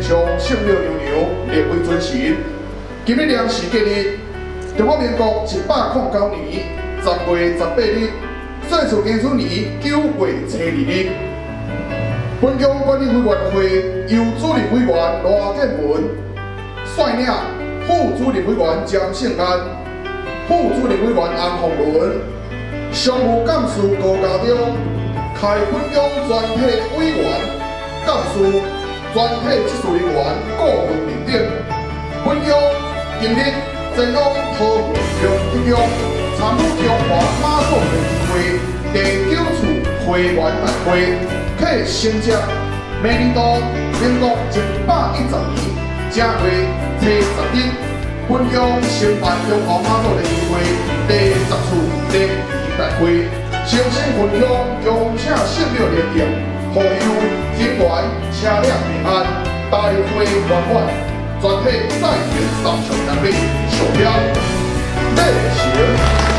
将圣母娘娘列为尊神。今日良是吉日，中华民国109年10月18日，岁次庚子年9月初2日。本乡管理委员会由主任委员罗建文率领副主任委员江胜安、副主任委员安宏伦、常务干事高家忠、开本乡全体委员、干事、全体技术人员各分认定。本乡今日前往桃园乡一中参与中华马祖联谊会第9次会员大会。可升级明年度民国110年正月初10日，本乡承办中华马祖联谊会第10次联谊大会，诚心分享恭请圣母娘娘护佑人员车辆平安，大会圆满，全体在庭三场人民受邀礼行。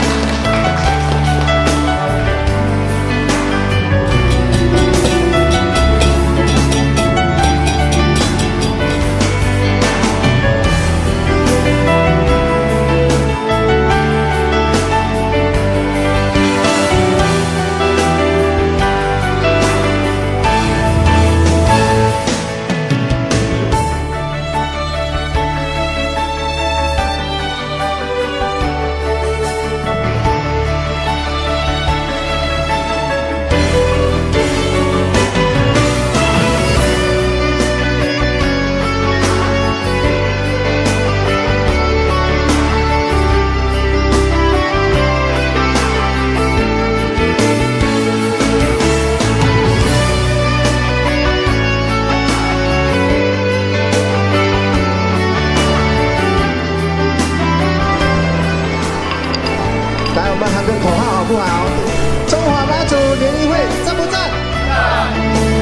喊个口号好不好？中华马祖联谊会赞不赞？赞！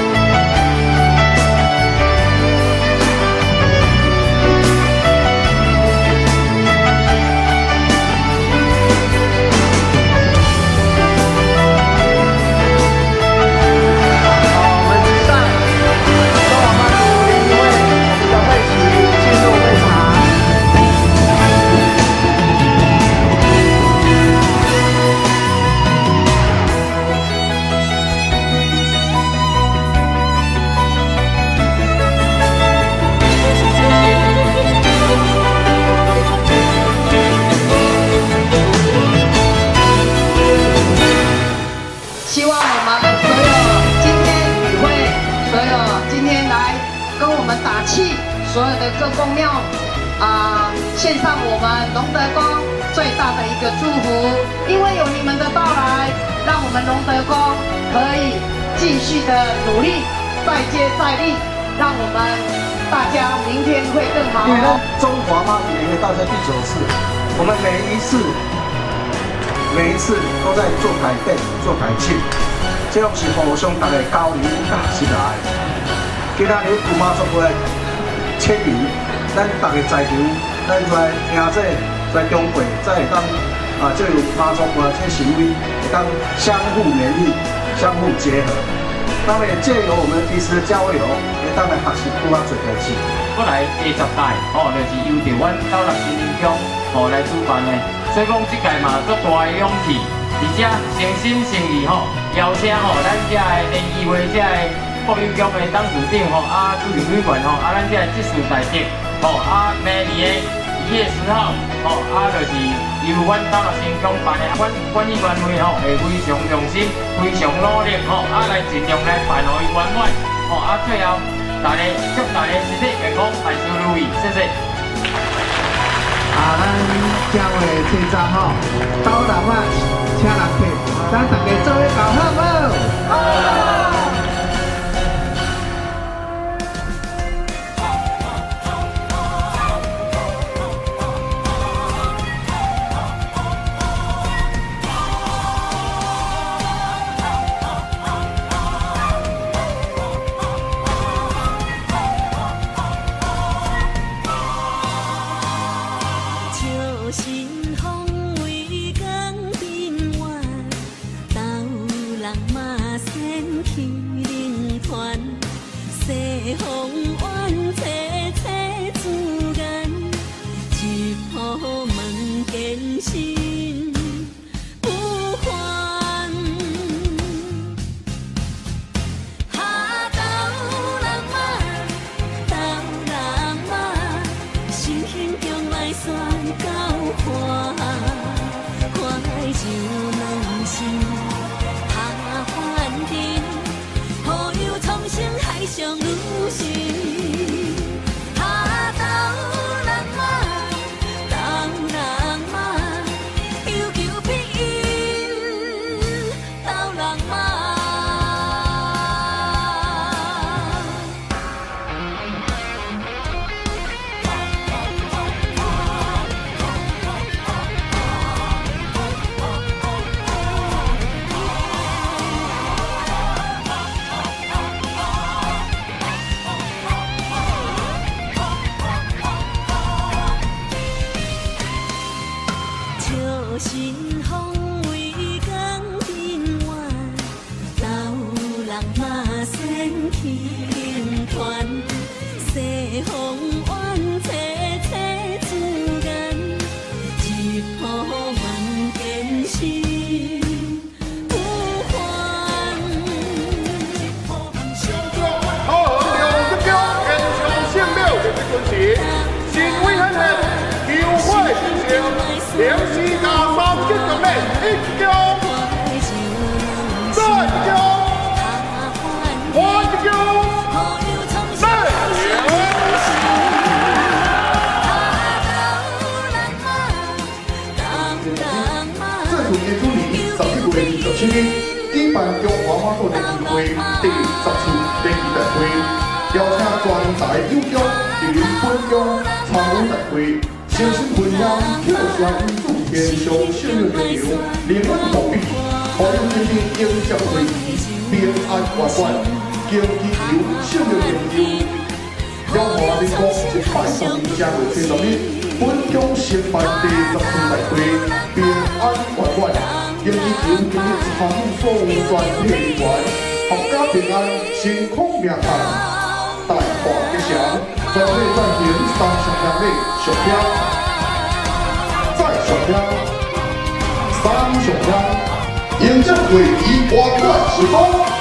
希望我们所有今天与会，所有今天来跟我们打气，所有的各公庙献上我们龙德宫最大的一个祝福。因为有你们的到来，让我们龙德宫可以继续的努力，再接再厉，让我们大家明天会更好。 因为呢，中华妈祖联谊会到这第9次，我们每一次都在做改变、做改进，这拢是互相大家交流加起来。今仔日有马祖会签名，咱大家在场，咱在兄弟在中会，才会当这有马祖会这行为，会当相互勉励、相互结合。那么也借由我们彼此的交流，会当来学习更加多代志。 我来第10届，就是由着阮斗六新林乡来主办的。所以讲，即届嘛足大的勇气，而且诚心诚意邀请咱这个联谊会这个福佑宫的董事长主任委员咱这个技术大德明年的1月10号就是由阮斗六新乡办的，阮管理员会会非常用心、非常努力来尽量来办予伊圆满最后大家祝大家身体健康，万事如意，谢谢。 咱将会推早斗人请人客，咱大家做伙搞好无？好。 心风为江边远，斗人嘛先去。 的军事，新委员会球会进行连续加3级强烈1强，再1强，换1强，再这次演出年11月27日举办中华马祖联谊会第10次联谊大会，邀请全台友中莅临本乡参与大会，诚心分享跳绳艺术天上胜的力量，灵魂互比，互有真正迎接会议，平安圆满，经祈求胜利成就。中华民国130年正月70日，本乡承办第10次大会，平安圆满。经祈求今日参与所有全体人员，阖家平安，身康命安，大化吉祥。全体暂停3上两礼上听，再上听，3上听，迎接会议圆满成功。